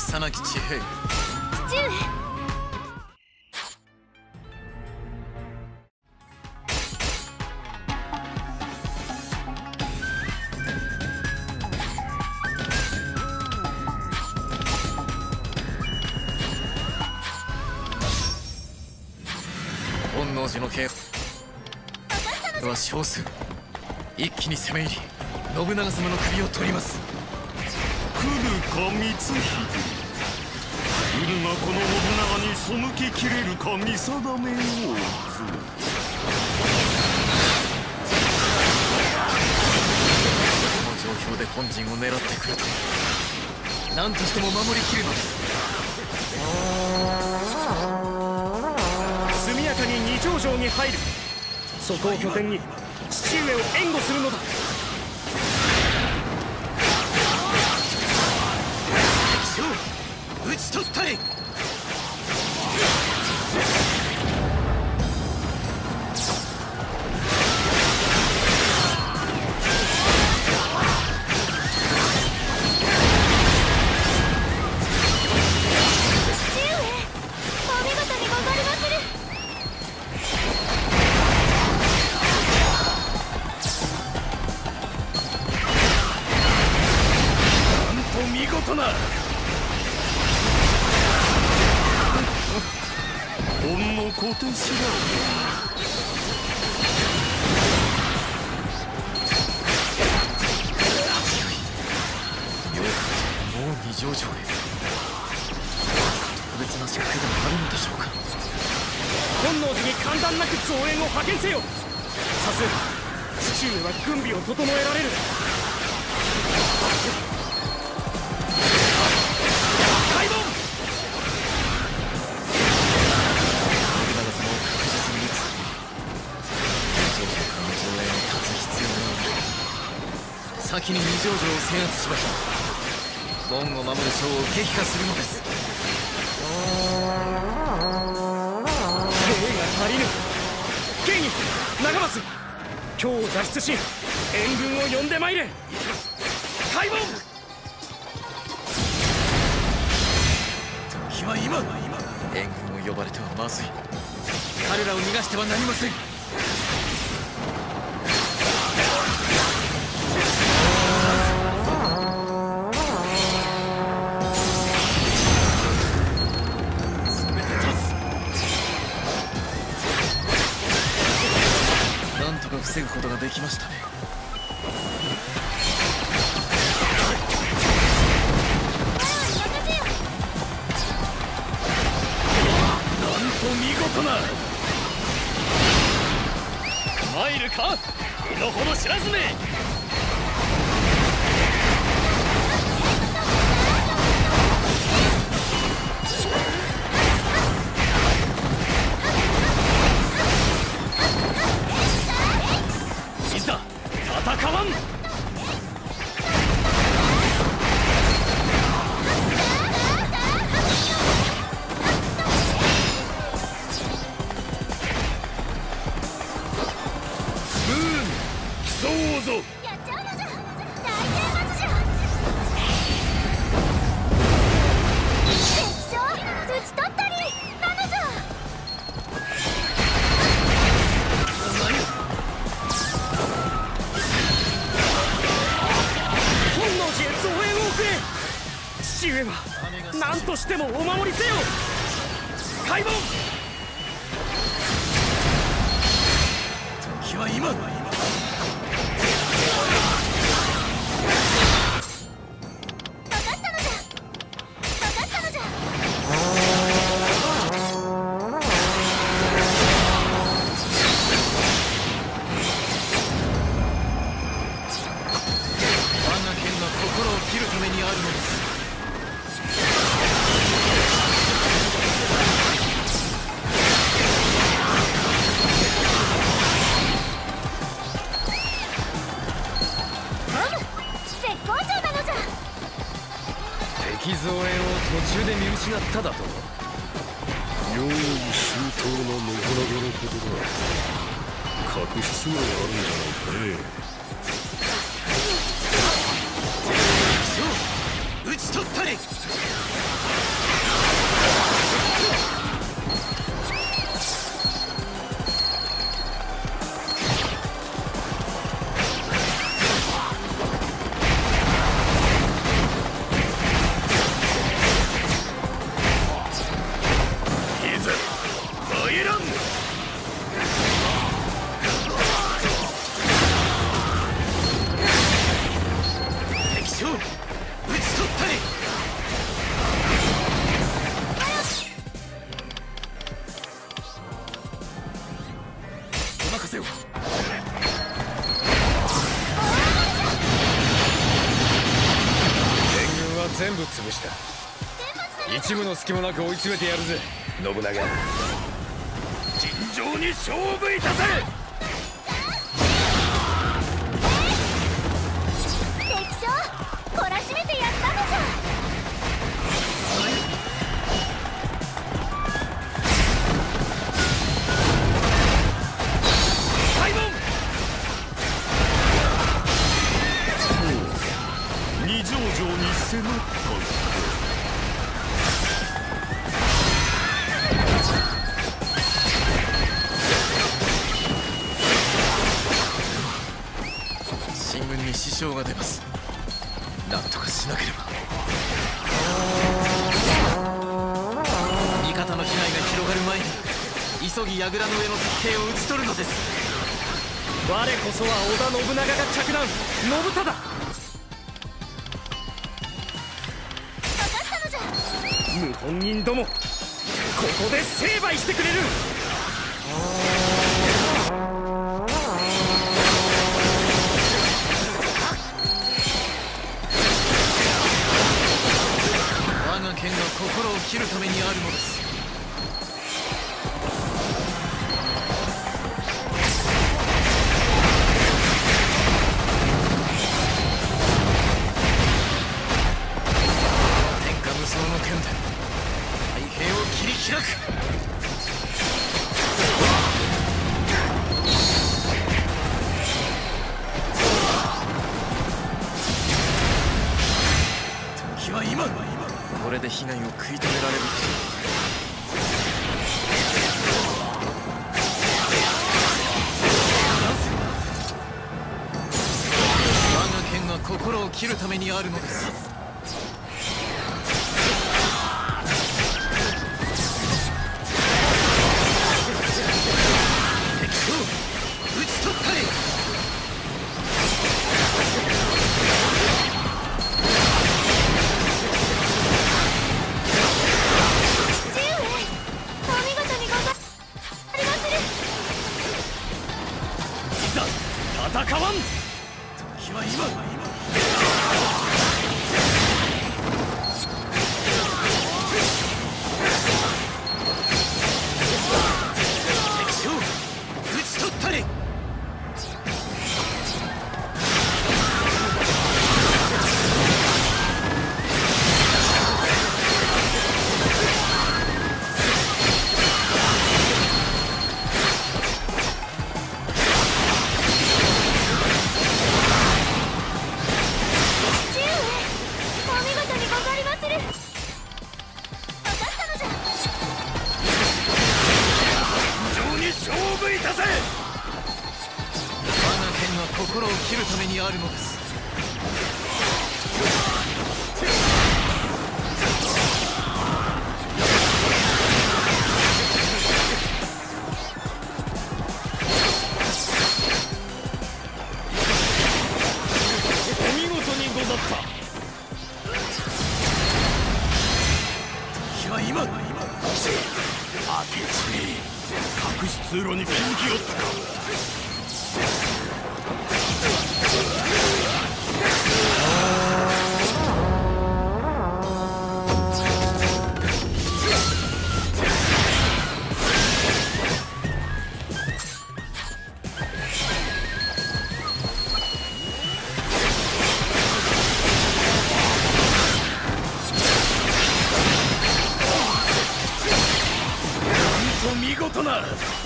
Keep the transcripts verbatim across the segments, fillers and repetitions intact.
さなき地平。 父上。 本能寺の兵は少数、一気に攻め入り信長様の首を取ります。 来るか光秀、来るがこの信長に背ききれるか見定めよう。 この状況で本陣を狙ってくると何としても守りきるのです。 速やかに二条城に入る。そこを拠点に父上を援護するのだ。 討ち取ったれ。 見事な。 ほんの小手知らず。 ようもう二条城へ。特別な仕掛けでもあるのでしょうか。 本能寺に簡単なく増援を派遣せよ。さす父上は軍備を整えられる。 先に二条城を制圧しました。門を守る将を撃破するのです。 兵が足りぬ。ケイニ、長松、京を脱出し援軍を呼んでまいれ。開門。 時は今。援軍を呼ばれてはまずい。彼らを逃がしてはなりません。防ぐことができましたね。 なんと見事な。参るか身の程知らずめ。戦わん。競うぞ。 やっちゃうのじゃ。大天罰じゃ。敵将討ち取ったりなのじゃ。 本能寺へ増援を送れ。父上は何としてもお守りせよ。開門。 時は今。切るためにあるのです。 絶好調なのじゃ。 敵増援を途中で見失っただと。 用意周到な信長のことだ。隠し都合があるんじゃないかね。 討ち取ったれ。 部潰した。一部の隙もなく追い詰めてやるぜ信長。尋常に勝負いたせ。 敵将懲らしめてやったのじゃ。 開門。 二条城に迫った進軍に支障が出ます。なんとかしなければ。味方の被害が広がる前に急ぎ櫓の上の敵兵を討ち取るのです。 我こそは織田信長が着弾。信忠。 分かったのじゃ。 謀反人ども、ここで成敗してくれる。 我が剣が心を切るためにあるのです。天下無双の剣で太平を切り開く。時は今。これで被害を食い止められるでしょう。我が剣が心を切るためにあるのです。敵将討ち取ったり。 戦わん。 時は今。敵将討ち取ったり。心を切るためにあるのです。 お見事にござった。 時は今。 明智、隠し通路に気づきおったか。 見事な。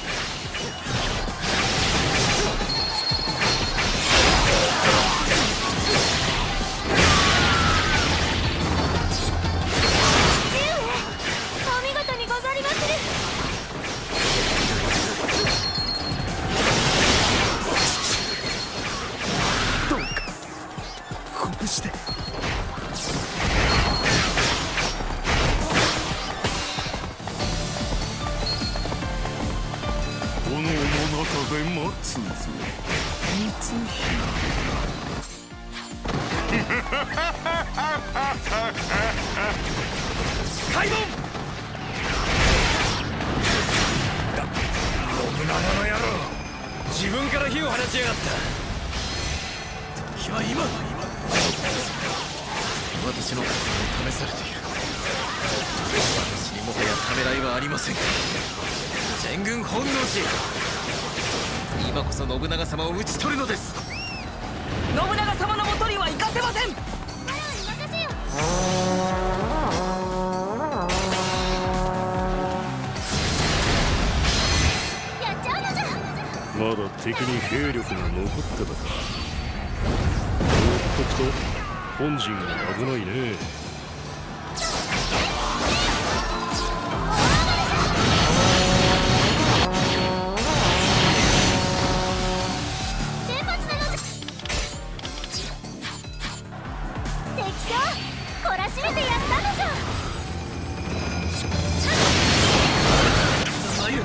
炎の中で待つぞ、光秀。 開門。だ、信長の野郎、自分から火を放ちやがった。 時は今。 私の覚悟を試されている。私にもはやためらいはありません。全軍本能寺、今こそ信長様を討ち取るのです。 信長様のもとには行かせません。 我に任せよ。やっちゃうのじゃ。 まだ敵に兵力が残ってたか。放っとくと本陣が危ないね。 天罰なのじゃ。敵将懲らしめてやったのじゃ。 眉、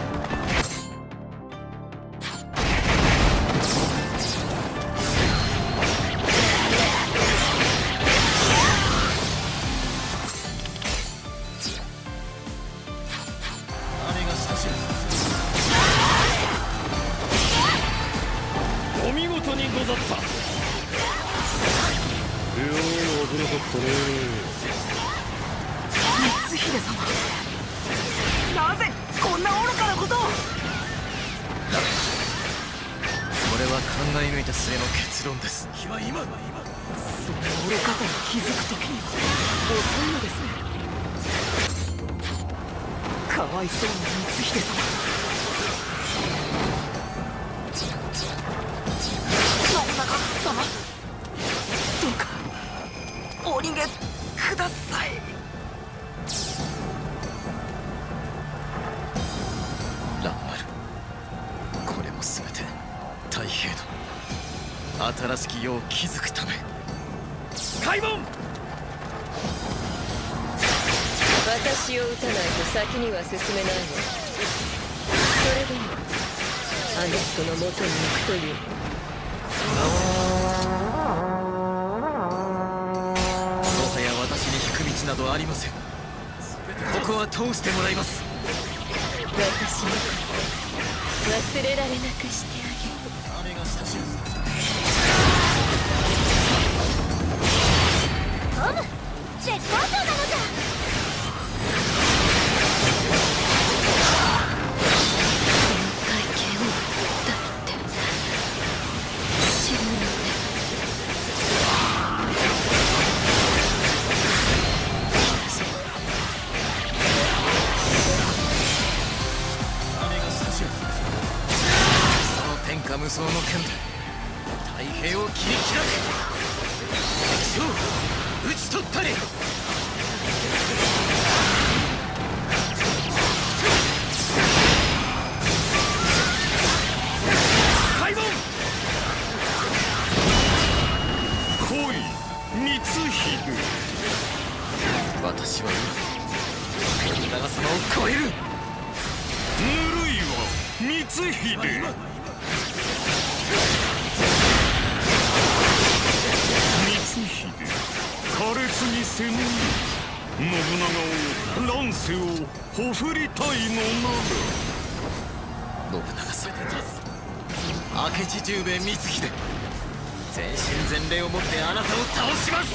姉が親しむ。 お見事にござった。いやー、危なかったね。 光秀様、なぜこんな愚かなことを。 これは考え抜いた末の結論です。気は今、 その愚かさに気づくときには遅いのですね。かわいそうな光秀様。信長様、どうかお逃げください。 蘭丸、これも全て太平の新しき世を築くため。開門。 私を撃たないと先には進めないわ。それでもあの人の元に行くという。 もはや私に引く道などありません。ここは通してもらいます。 私の子忘れられなくしてあげる。 姉が親しむ。 オム絶好調なのじゃ。 会見をだって死ぬのね。 姉が親しむ。その天下無双の剣で太平を切り開く。敵将討ち取ったり。開門。 来い光秀。 私は今信長様を超える。 ぬるいわ光秀。光秀、苛烈に攻め信長を乱世をほふりたいのなら。 信長様、明智十兵衛光秀、全身全霊をもってあなたを倒します。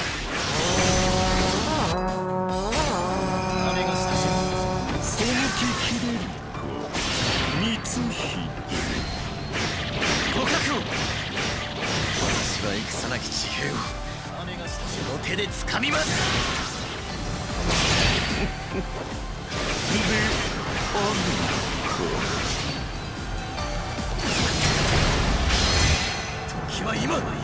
姉が親しむ。 背ききれるか光秀。 ご覚悟。私は戦なき地平を姉が親しむの手で掴みます。 であるか。 時は今。